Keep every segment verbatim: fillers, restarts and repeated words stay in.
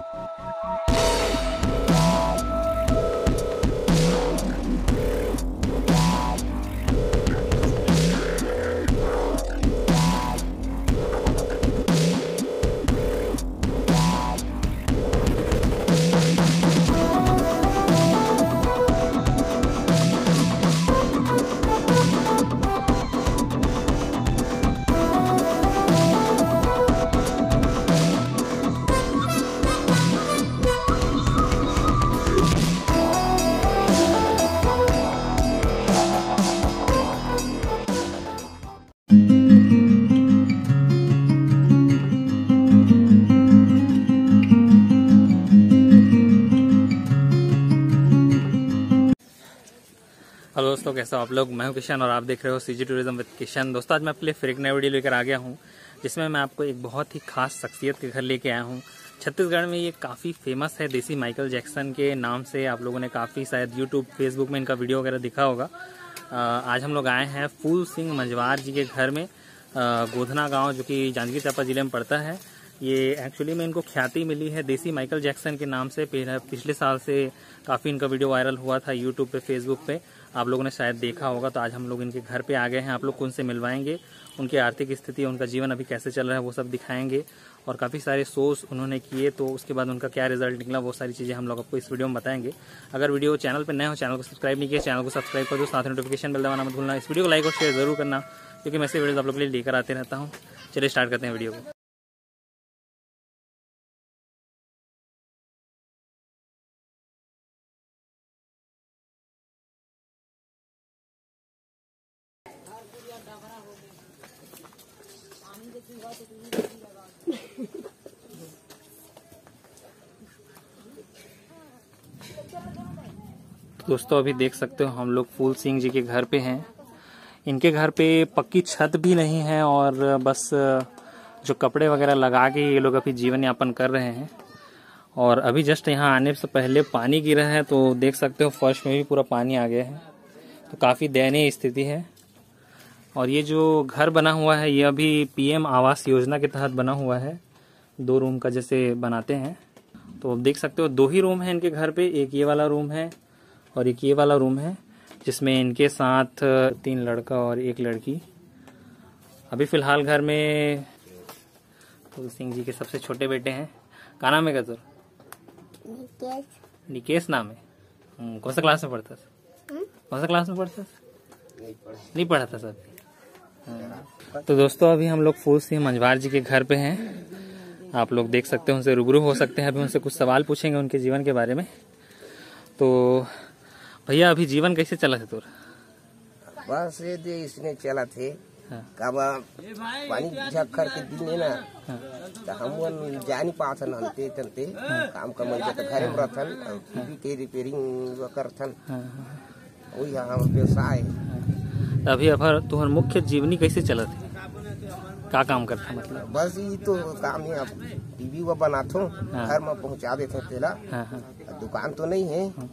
Hello दोस्तों, कैसे हो आप लोग। मैं हूं किशन और आप देख रहे हो सीजी टूरिज्म विद किशन। दोस्तों, आज मैं आपके लिए फिर एक नया वीडियो लेकर आ गया हूं, जिसमें मैं आपको एक बहुत ही खास शख्सियत के घर लेके आया हूं। छत्तीसगढ़ में ये काफ़ी फेमस है, देसी माइकल जैक्सन के नाम से आप लोगों ने काफ़ी शायद यूट्यूब फेसबुक में इनका वीडियो वगैरह दिखा होगा। आज हम लोग आए हैं फूल सिंह मंझवार जी के घर में, गोधना गाँव, जो कि जांजगीर चांपा जिले में पड़ता है। ये एक्चुअली में इनको ख्याति मिली है देसी माइकल जैक्सन के नाम से। पिछले साल से काफ़ी इनका वीडियो वायरल हुआ था यूट्यूब पे, फेसबुक पे, आप लोगों ने शायद देखा होगा। तो आज हम लोग इनके घर पे आ गए हैं, आप लोग को उनसे मिलवाएंगे, उनकी आर्थिक स्थिति, उनका जीवन अभी कैसे चल रहा है वो सब दिखाएंगे, और काफ़ी सारे शोज उन्होंने किए तो उसके बाद उनका क्या रिजल्ट निकला वो सारी चीज़ें हम लोग आपको इस वीडियो में बताएंगे। अगर वीडियो चैनल पर नए हो, चैनल को सब्सक्राइब नहीं किया, चैनल को सब्सक्राइब कर दो, साथ में नोटिफिकेशन बेल दबाना मत भूलना। इस वीडियो को लाइक और शेयर जरूर करना, क्योंकि मैं ऐसे वीडियो आप लोग के लिए लेकर आते रहता हूँ। चलिए स्टार्ट करते हैं वीडियो को। दोस्तों, अभी देख सकते हो हम लोग फूल सिंह जी के घर पे हैं। इनके घर पे पक्की छत भी नहीं है, और बस जो कपड़े वगैरह लगा के ये लोग अभी जीवन यापन कर रहे हैं। और अभी जस्ट यहाँ आने से पहले पानी गिरा है, तो देख सकते हो फर्श में भी पूरा पानी आ गया है, तो काफ़ी दयनीय स्थिति है। और ये जो घर बना हुआ है ये अभी पीएम आवास योजना के तहत बना हुआ है, दो रूम का जैसे बनाते हैं। तो आप देख सकते हो दो ही रूम है इनके घर पे, एक ये वाला रूम है और एक ये वाला रूम है, जिसमें इनके साथ तीन लड़का और एक लड़की। अभी फिलहाल घर में फूल सिंह जी के सबसे छोटे बेटे हैं। क्या नाम है का तोर? निकेश। निकेश नाम है। कौन सा क्लास में पढ़ता है? कौन सा क्लास में पढ़ता है? नहीं पढ़ा था सर। तो दोस्तों, अभी हम लोग फूल सिंह मंझवार जी के घर पे हैं। आप लोग देख सकते हैं, उनसे रूबरू हो सकते हैं। अभी उनसे कुछ सवाल पूछेंगे उनके जीवन के बारे में। तो भैया, अभी जीवन कैसे चला थे तोर? बस ये दे इसने चला थे। हाँ। कब पानी झक्कर के दिन है ना, हाँ। तो हम जा नहीं पाते नलते तलते, हाँ। काम कमाई तो घर में रहथन, टीवी के रिपेयरिंग करथन, वही हम व्यवसाय। अभी अगर तुम्हारा मुख्य जीवनी कैसे चला थी, क्या काम करता मतलब? बस ये तो काम है, अब टीवी वो बनाते, हाँ। घर में पहुंचा देते तेला, हाँ, हाँ। दुकान तो नहीं है, हाँ।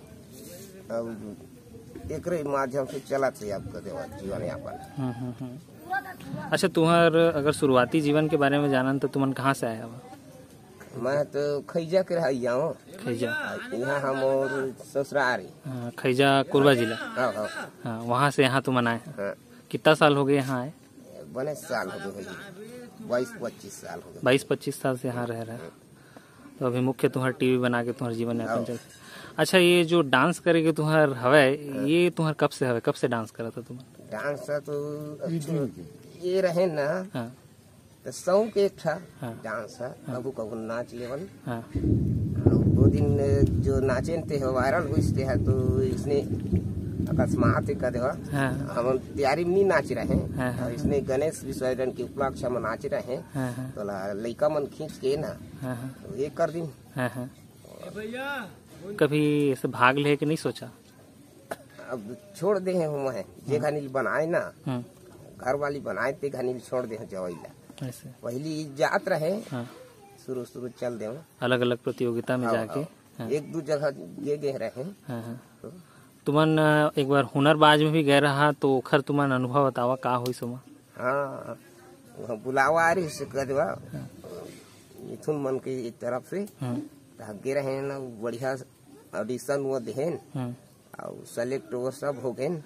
अब एक माध्यम से चला थे आपका जीवन यापन। अच्छा, तुम्हार अगर शुरुआती जीवन के बारे में जाना तो तुमन कहाँ से आया हुआ? मैं तो खैजा के रहा हूँ। खैजा यहाँ हम और ससुराल। हाँ, खैजा कोरबा जिला। हाँ, हाँ। हाँ, वहाँ से यहाँ तुम आए। हाँ। कितना साल हो गए यहाँ आए? बने साल हो गए, बाईस पच्चीस साल हो गए। बाईस पच्चीस साल से यहाँ रह रहे हैं। तो अभी मुख्य तुम्हारा टीवी बना के तुम्हारा जीवन यापन चल। अच्छा, ये जो डांस करेगे तुम्हार हवे, ये तुम्हार कब से हवे, कब से डांस करा था तुम? डांस तो ये रहे ना, हाँ। तो शौक एक था, हाँ। डांस है, कबू कबू नाच लेवन, हाँ। दो दिन जो नाचे थे वायरल हुए है, तो इसने अकस्मात कर दे, हाँ। हम तैयारी में नहीं नाच रहे हैं, हाँ, हाँ। इसने गणेश विसर्जन के उपलक्ष्य में नाच रहे हैं, हाँ, हाँ। तो लड़का मन खींच के ना, हाँ, हाँ। तो ये कर दिन, हाँ, हाँ। कभी ऐसे भाग ले के नहीं सोचा? अब छोड़ दे हैं हम, जे घनील बनाए ना, घर वाली बनाए थे, घनील छोड़ दे जवाईला। पहली जात रहे, हाँ। शुरू शुरू चल दे अलग अलग प्रतियोगिता में जाके, हाँ। एक दो जगह ये गए रहे, हाँ, हाँ। तो तुमन एक बार हुनरबाज में भी गए रहा, तो खर तुमन अनुभव बतावा का हुई सुमा? हाँ, बुलावा आ रही से कदवा मिथुन मन की तरफ से, हाँ। आगे रहे ना बढ़िया ऑडिशन वो देहन और सेलेक्ट वो सब हो गए।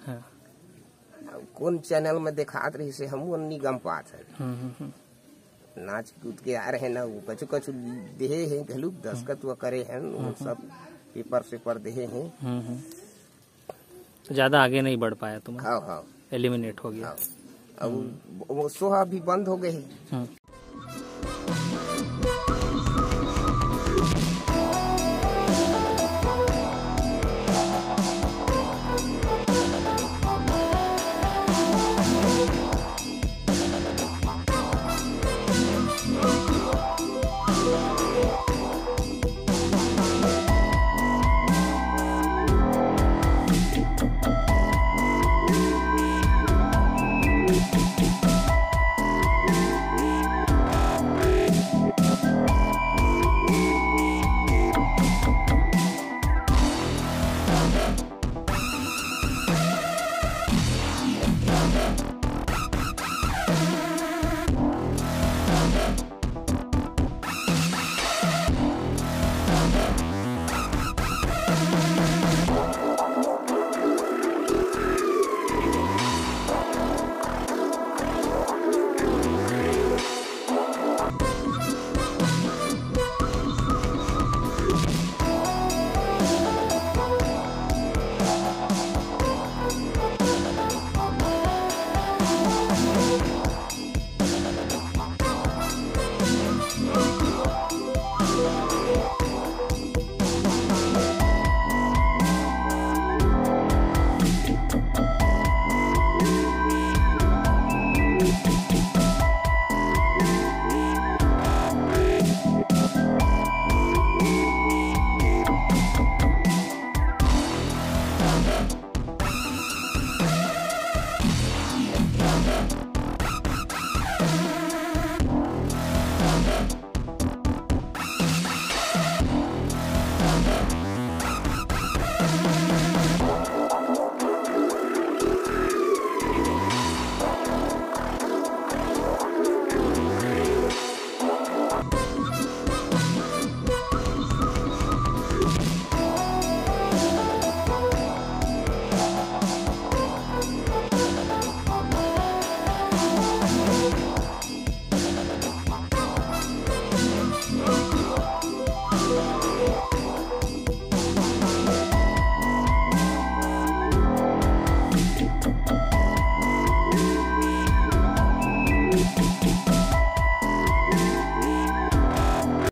कौन चैनल में दिखात रही से हम निगम पात है नाच कूद के आ रहे ना वो कछु कछु देहे हैं घलू दस्खत वो करे हैं वो सब पेपर पेपर देहे हैं। ज्यादा आगे नहीं बढ़ पाया तुम? हाँ हाँ एलिमिनेट हो गया। अब वो सोहा भी बंद हो गए। Thank you.